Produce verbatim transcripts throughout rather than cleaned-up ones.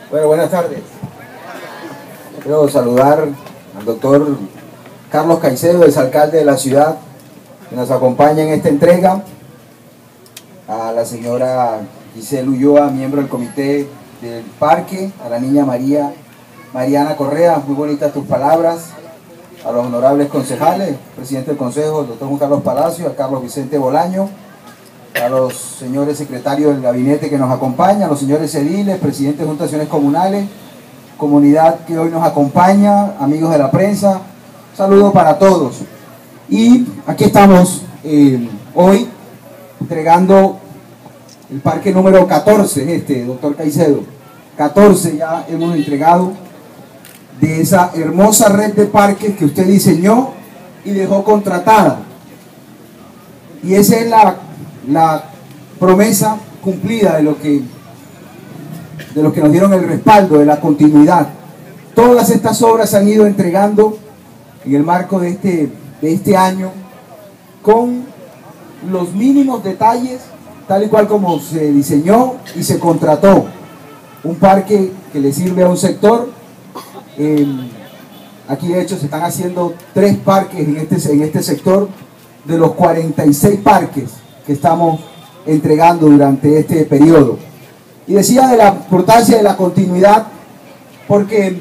Bueno, buenas tardes. Quiero saludar al doctor Carlos Caicedo, exalcalde de la ciudad, que nos acompaña en esta entrega, a la señora Giselle Ulloa, miembro del comité del parque, a la niña María Mariana Correa, muy bonitas tus palabras, a los honorables concejales, presidente del consejo, el doctor Juan Carlos Palacio, a Carlos Vicente Bolaño, a los señores secretarios del gabinete que nos acompañan, a los señores ediles, presidentes de juntas de acciones comunales, comunidad que hoy nos acompaña, amigos de la prensa, saludo para todos. Y aquí estamos eh, hoy entregando el parque número catorce, este, doctor Caicedo, catorce ya hemos entregado de esa hermosa red de parques que usted diseñó y dejó contratada. Y esa es la la promesa cumplida de lo que de los que nos dieron el respaldo de la continuidad. Todas estas obras se han ido entregando en el marco de este, de este año con los mínimos detalles, tal y cual como se diseñó y se contrató. Un parque que le sirve a un sector. Eh, aquí de hecho se están haciendo tres parques en este, en este sector de los cuarenta y seis parques que estamos entregando durante este periodo. Y decía de la importancia de la continuidad, porque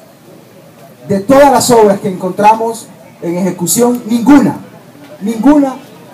de todas las obras que encontramos en ejecución, ninguna, ninguna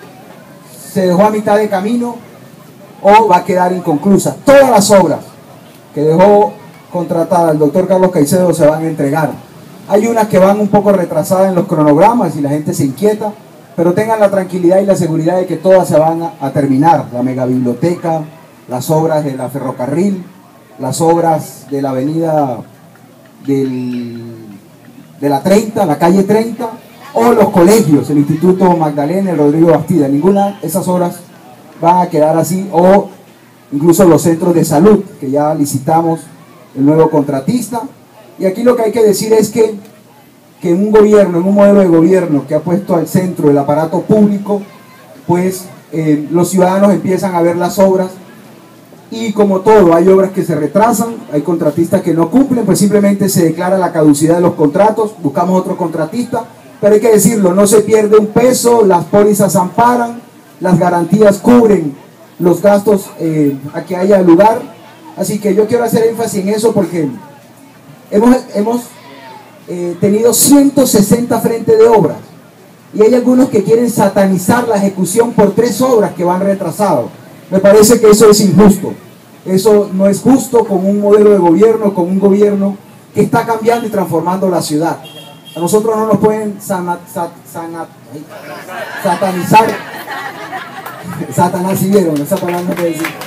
se dejó a mitad de camino o va a quedar inconclusa. Todas las obras que dejó contratada el doctor Carlos Caicedo se van a entregar. Hay unas que van un poco retrasadas en los cronogramas y la gente se inquieta, pero tengan la tranquilidad y la seguridad de que todas se van a, a terminar. La megabiblioteca, las obras de la ferrocarril, las obras de la avenida del, de la treinta, la calle treinta, o los colegios, el Instituto Magdalena, el Rodrigo Bastida. Ninguna de esas obras van a quedar así, o incluso los centros de salud, que ya licitamos el nuevo contratista. Y aquí lo que hay que decir es que que en un gobierno, en un modelo de gobierno que ha puesto al centro el aparato público, pues eh, los ciudadanos empiezan a ver las obras y como todo, hay obras que se retrasan, hay contratistas que no cumplen, pues simplemente se declara la caducidad de los contratos, buscamos otro contratista, pero hay que decirlo, no se pierde un peso, las pólizas amparan, las garantías cubren los gastos eh, a que haya lugar, así que yo quiero hacer énfasis en eso porque hemos... hemos Eh, tenido ciento sesenta frentes de obras y hay algunos que quieren satanizar la ejecución por tres obras que van retrasados. Me parece que eso es injusto, eso no es justo con un modelo de gobierno, con un gobierno que está cambiando y transformando la ciudad. A nosotros no nos pueden sana, sat, sana, ay, satanizar. Satanás, si vieron, esa palabra no puede decir.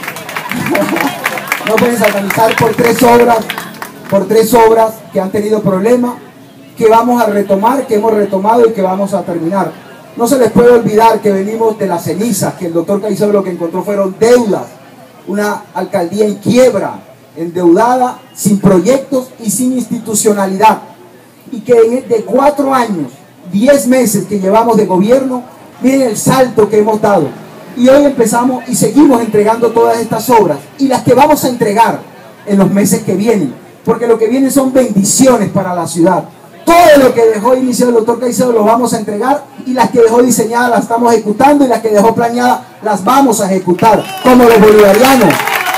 No pueden satanizar por tres obras, por tres obras que han tenido problemas, que vamos a retomar, que hemos retomado y que vamos a terminar. No se les puede olvidar que venimos de las cenizas, que el doctor Caicedo lo que encontró fueron deudas, una alcaldía en quiebra, endeudada, sin proyectos y sin institucionalidad. Y que de cuatro años, diez meses que llevamos de gobierno, miren el salto que hemos dado. Y hoy empezamos y seguimos entregando todas estas obras y las que vamos a entregar en los meses que vienen, porque lo que viene son bendiciones para la ciudad. Todo lo que dejó iniciado el doctor Caicedo lo vamos a entregar y las que dejó diseñadas las estamos ejecutando y las que dejó planeadas las vamos a ejecutar, como los bolivarianos,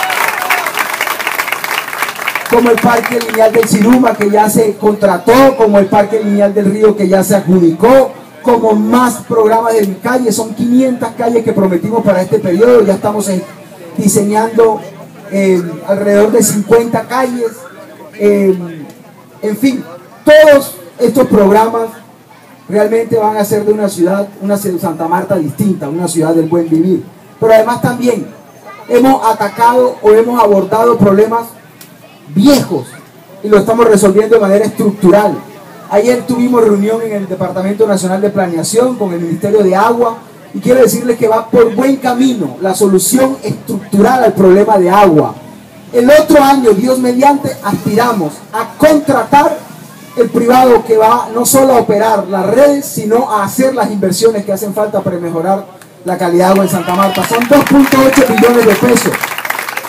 como el Parque Lineal del Siruma que ya se contrató, como el Parque Lineal del Río que ya se adjudicó, como más programas de calles, son quinientas calles que prometimos para este periodo, ya estamos diseñando eh, alrededor de cincuenta calles, eh, en fin, todos estos programas realmente van a hacer de una ciudad, una Santa Marta distinta, una ciudad del buen vivir. Pero además también hemos atacado o hemos abordado problemas viejos y lo estamos resolviendo de manera estructural. Ayer tuvimos reunión en el Departamento Nacional de Planeación con el Ministerio de Agua y quiero decirles que va por buen camino la solución estructural al problema de agua. El otro año, Dios mediante, aspiramos a contratar el privado que va no solo a operar las redes, sino a hacer las inversiones que hacen falta para mejorar la calidad de agua en Santa Marta. Son dos punto ocho billones de pesos. Si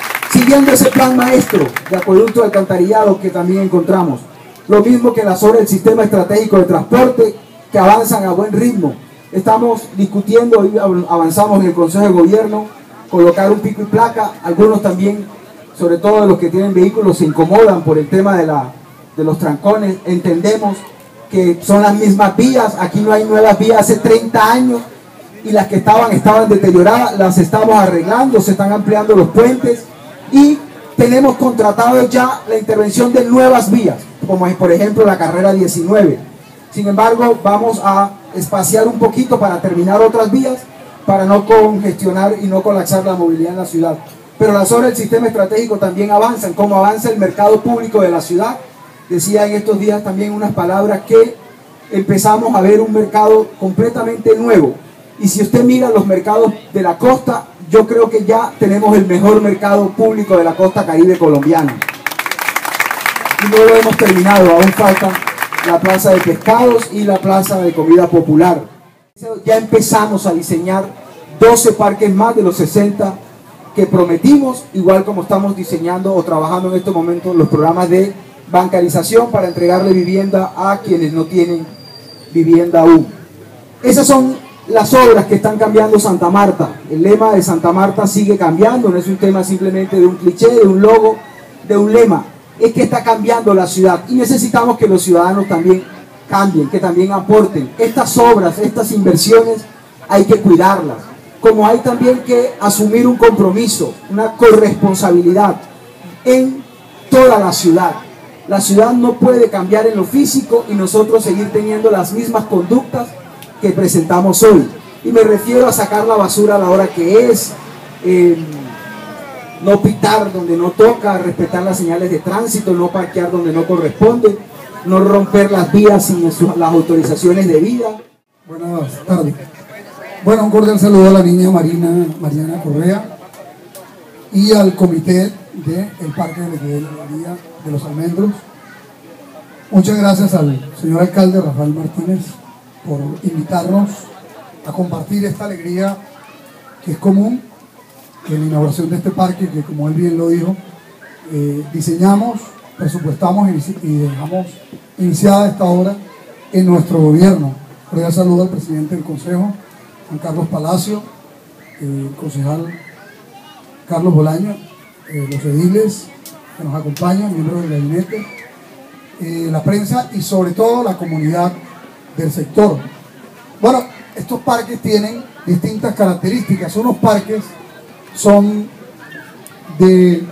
siguiendo ese plan maestro de acueducto de alcantarillado que también encontramos. Lo mismo que las obras del sistema estratégico de transporte, que avanzan a buen ritmo. Estamos discutiendo y avanzamos en el Consejo de Gobierno, colocar un pico y placa. Algunos también, sobre todo los que tienen vehículos, se incomodan por el tema de, la, de los trancones. Entendemos que son las mismas vías, aquí no hay nuevas vías hace treinta años, y las que estaban, estaban deterioradas, las estamos arreglando, se están ampliando los puentes, y tenemos contratado ya la intervención de nuevas vías, como es por ejemplo la carrera diecinueve. Sin embargo, vamos a espaciar un poquito para terminar otras vías, para no congestionar y no colapsar la movilidad en la ciudad. Pero las obras del sistema estratégico también avanzan, como avanza el mercado público de la ciudad. Decía en estos días también unas palabras que empezamos a ver un mercado completamente nuevo. Y si usted mira los mercados de la costa, yo creo que ya tenemos el mejor mercado público de la costa caribe colombiana. Y no lo hemos terminado, aún falta la plaza de pescados y la plaza de comida popular. Ya empezamos a diseñar doce parques más de los sesenta que prometimos, igual como estamos diseñando o trabajando en estos momentos los programas de bancarización para entregarle vivienda a quienes no tienen vivienda aún. Esas son las obras que están cambiando Santa Marta. El lema de Santa Marta sigue cambiando, no es un tema simplemente de un cliché, de un logo, de un lema. Es que está cambiando la ciudad y necesitamos que los ciudadanos también cambien, que también aporten. Estas obras, estas inversiones, hay que cuidarlas. Como hay también que asumir un compromiso, una corresponsabilidad en toda la ciudad. La ciudad no puede cambiar en lo físico y nosotros seguir teniendo las mismas conductas que presentamos hoy. Y me refiero a sacar la basura a la hora que es, eh, no pitar donde no toca, respetar las señales de tránsito, no parquear donde no corresponde, no romper las vías sin las autorizaciones de vida. Buenas tardes. Bueno, un cordial saludo a la niña Marina, Mariana Correa y al comité del Parque de Alegría de los Almendros. Muchas gracias al señor alcalde Rafael Martínez por invitarnos a compartir esta alegría que es común en la inauguración de este parque, que como él bien lo dijo, eh, diseñamos, presupuestamos y dejamos iniciada esta obra en nuestro gobierno. Cordial saludo al presidente del Consejo, Juan Carlos Palacio, eh, el concejal Carlos Bolaño, eh, los ediles que nos acompañan, miembros del gabinete, eh, la prensa y sobre todo la comunidad del sector. Bueno, estos parques tienen distintas características. Unos parques son de,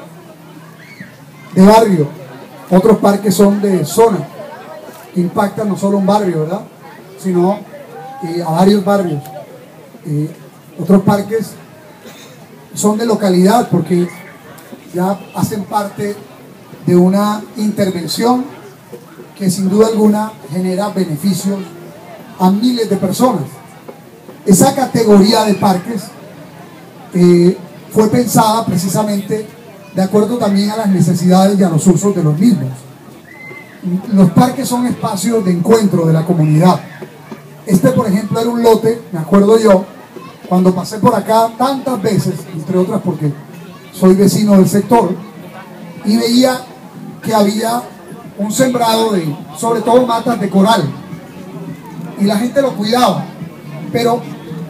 de barrio, otros parques son de zona, que impactan no solo un barrio, ¿verdad?, sino eh, a varios barrios. Eh, otros parques son de localidad porque ya hacen parte de una intervención que sin duda alguna genera beneficios a miles de personas. Esa categoría de parques eh, fue pensada precisamente de acuerdo también a las necesidades y a los usos de los mismos. Los parques son espacios de encuentro de la comunidad. Este, por ejemplo, era un lote, me acuerdo yo, cuando pasé por acá tantas veces, entre otras porque soy vecino del sector, y veía que había un sembrado de, sobre todo, matas de coral, y la gente lo cuidaba, pero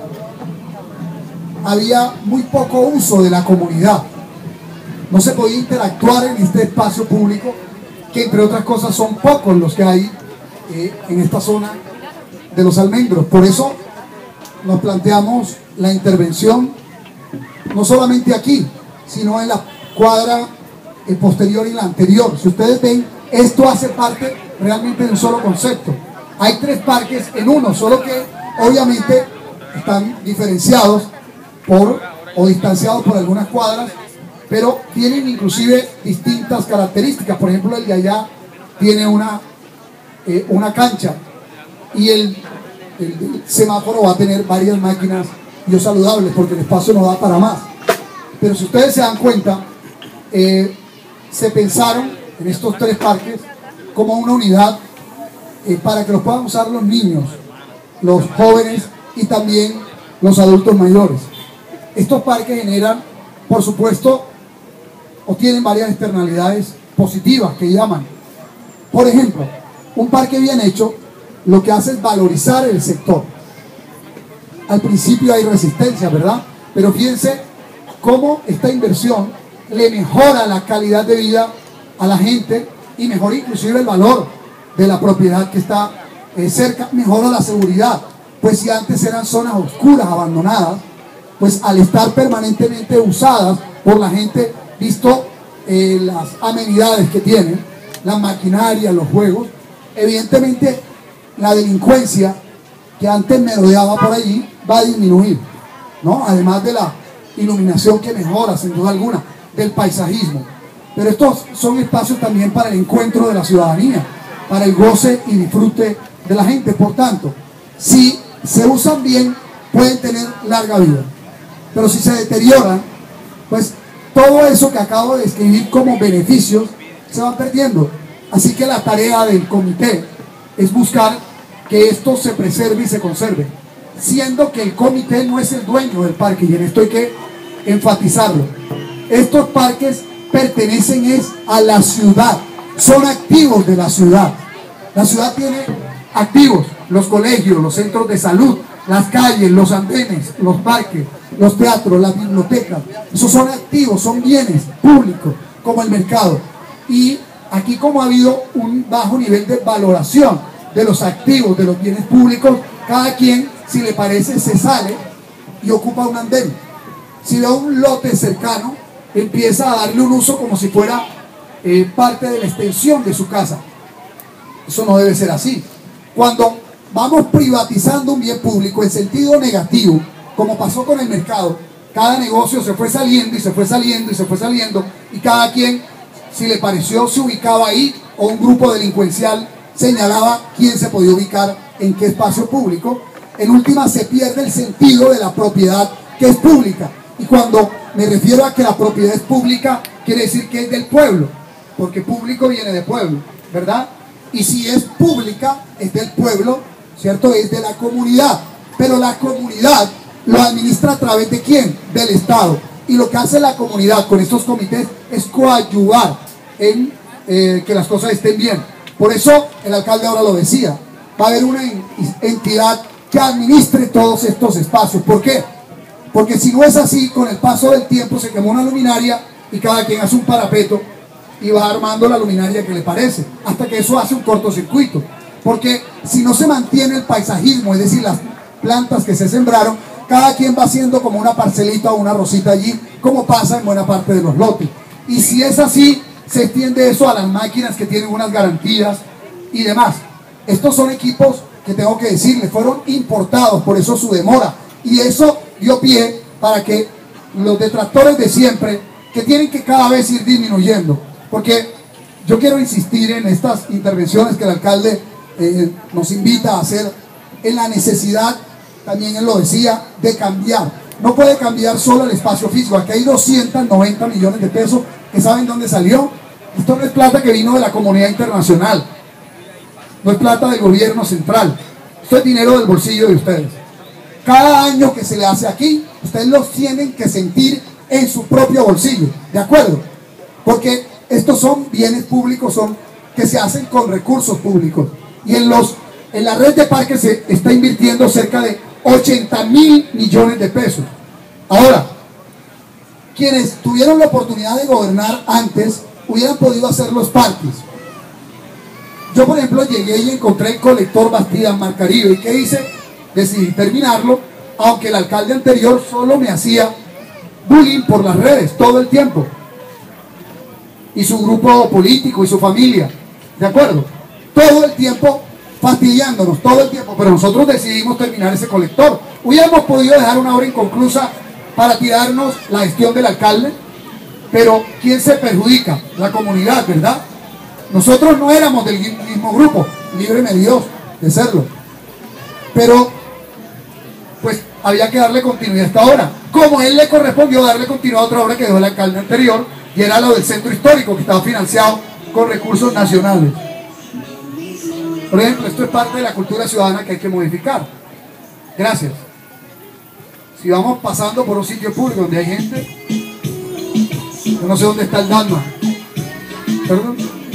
había muy poco uso de la comunidad. No se podía interactuar en este espacio público, que entre otras cosas son pocos los que hay eh, en esta zona de los Almendros. Por eso nos planteamos la intervención no solamente aquí, sino en la cuadra eh, posterior y la anterior. Si ustedes ven, esto hace parte realmente de un solo concepto. Hay tres parques en uno, solo que obviamente están diferenciados por o distanciados por algunas cuadras, pero tienen inclusive distintas características. Por ejemplo, el de allá tiene una, eh, una cancha, y el, el, el semáforo va a tener varias máquinas biosaludables porque el espacio no da para más. Pero si ustedes se dan cuenta, eh, se pensaron en estos tres parques como una unidad eh, para que los puedan usar los niños, los jóvenes y también los adultos mayores. Estos parques generan, por supuesto, o tienen varias externalidades positivas que llaman. Por ejemplo, un parque bien hecho lo que hace es valorizar el sector. Al principio hay resistencia, ¿verdad? Pero fíjense cómo esta inversión le mejora la calidad de vida a la gente y mejora inclusive el valor de la propiedad que está eh, cerca, mejora la seguridad. Pues si antes eran zonas oscuras, abandonadas, pues al estar permanentemente usadas por la gente, visto eh, las amenidades que tienen, la maquinaria, los juegos, evidentemente la delincuencia que antes merodeaba por allí va a disminuir, ¿no? Además de la iluminación que mejora, sin duda alguna, del paisajismo. Pero estos son espacios también para el encuentro de la ciudadanía, para el goce y disfrute de la gente. Por tanto, si se usan bien, pueden tener larga vida. Pero si se deterioran, pues todo eso que acabo de describir como beneficios se van perdiendo. Así que la tarea del comité es buscar que esto se preserve y se conserve, siendo que el comité no es el dueño del parque, y en esto hay que enfatizarlo. Estos parques pertenecen es a la ciudad, son activos de la ciudad. La ciudad tiene activos los colegios, los centros de salud, las calles, los andenes, los parques, los teatros, las bibliotecas. Esos son activos, son bienes públicos, como el mercado. Y aquí, como ha habido un bajo nivel de valoración de los activos, de los bienes públicos, cada quien, si le parece, se sale y ocupa un andén. Si ve un lote cercano, empieza a darle un uso como si fuera eh, parte de la extensión de su casa. Eso no debe ser así. Cuando vamos privatizando un bien público en sentido negativo, como pasó con el mercado, cada negocio se fue saliendo y se fue saliendo y se fue saliendo, y cada quien, si le pareció, se ubicaba ahí, o un grupo delincuencial señalaba quién se podía ubicar en qué espacio público. En última, se pierde el sentido de la propiedad que es pública. Y cuando me refiero a que la propiedad es pública, quiere decir que es del pueblo, porque público viene de pueblo, ¿verdad? Y si es pública, es del pueblo, ¿cierto? Es de la comunidad. Pero la comunidad lo administra a través de ¿quién? Del Estado. Y lo que hace la comunidad con estos comités es coadyuvar en eh, que las cosas estén bien. Por eso el alcalde ahora lo decía, va a haber una entidad que administre todos estos espacios. ¿Por qué? Porque si no es así, con el paso del tiempo se quemó una luminaria y cada quien hace un parapeto y va armando la luminaria que le parece, hasta que eso hace un cortocircuito. Porque si no se mantiene el paisajismo, es decir, las plantas que se sembraron, cada quien va haciendo como una parcelita o una rosita allí, como pasa en buena parte de los lotes. Y si es así, se extiende eso a las máquinas que tienen unas garantías y demás. Estos son equipos que tengo que decirles, fueron importados, por eso su demora. Y eso dio pie para que los detractores de siempre, que tienen que cada vez ir disminuyendo. Porque yo quiero insistir en estas intervenciones que el alcalde eh, nos invita a hacer, en la necesidad, también él lo decía, de cambiar. No puede cambiar solo el espacio físico. Aquí hay doscientos noventa millones de pesos que ¿saben dónde salió? Esto no es plata que vino de la comunidad internacional, no es plata del gobierno central, esto es dinero del bolsillo de ustedes. Cada año que se le hace aquí, ustedes los tienen que sentir en su propio bolsillo, ¿de acuerdo? Porque estos son bienes públicos, son que se hacen con recursos públicos. Y en, los, en la red de parques se está invirtiendo cerca de ochenta mil millones de pesos. Ahora, quienes tuvieron la oportunidad de gobernar antes, hubieran podido hacer los parques. Yo, por ejemplo, llegué y encontré el colector Bastida en Mar Caribe. ¿Y qué hice? Decidí terminarlo, aunque el alcalde anterior solo me hacía bullying por las redes todo el tiempo. Y su grupo político y su familia, ¿de acuerdo? Todo el tiempo fastidiándonos, todo el tiempo. Pero nosotros decidimos terminar ese colector. Hubiéramos podido dejar una obra inconclusa para tirarnos la gestión del alcalde, pero ¿quién se perjudica? La comunidad, ¿verdad? Nosotros no éramos del mismo grupo, líbreme Dios de serlo, pero pues había que darle continuidad a esta obra, como él le correspondió darle continuidad a otra obra que dejó el alcalde anterior, y era lo del centro histórico, que estaba financiado con recursos nacionales. Por ejemplo, esto es parte de la cultura ciudadana que hay que modificar. Gracias. Si vamos pasando por un sitio público donde hay gente, Yo no sé dónde está el Dalma. ¿Perdón?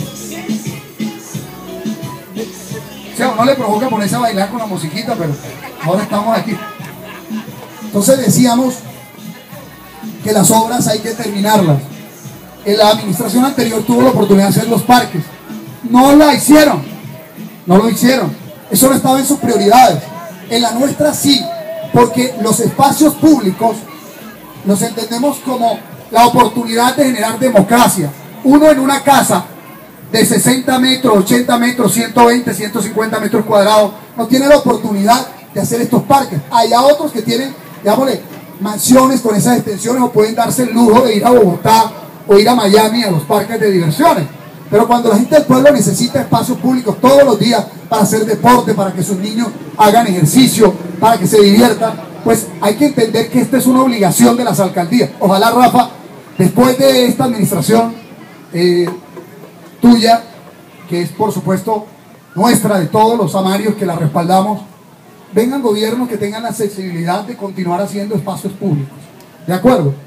O sea, uno le provoca ponerse a bailar con la musiquita, pero ahora estamos aquí. Entonces decíamos que las obras hay que terminarlas. En la administración anterior tuvo la oportunidad de hacer los parques. No la hicieron. No lo hicieron. Eso no estaba en sus prioridades. En la nuestra sí, porque los espacios públicos los entendemos como la oportunidad de generar democracia. Uno en una casa de sesenta metros, ochenta metros, ciento veinte, ciento cincuenta metros cuadrados no tiene la oportunidad de hacer estos parques. Hay otros que tienen, digámosle, mansiones con esas extensiones o pueden darse el lujo de ir a Bogotá o ir a Miami a los parques de diversiones. Pero cuando la gente del pueblo necesita espacios públicos todos los días para hacer deporte, para que sus niños hagan ejercicio, para que se diviertan, pues hay que entender que esta es una obligación de las alcaldías. Ojalá, Rafa, después de esta administración eh, tuya, que es por supuesto nuestra, de todos los amarios que la respaldamos, vengan gobiernos que tengan la sensibilidad de continuar haciendo espacios públicos. ¿De acuerdo?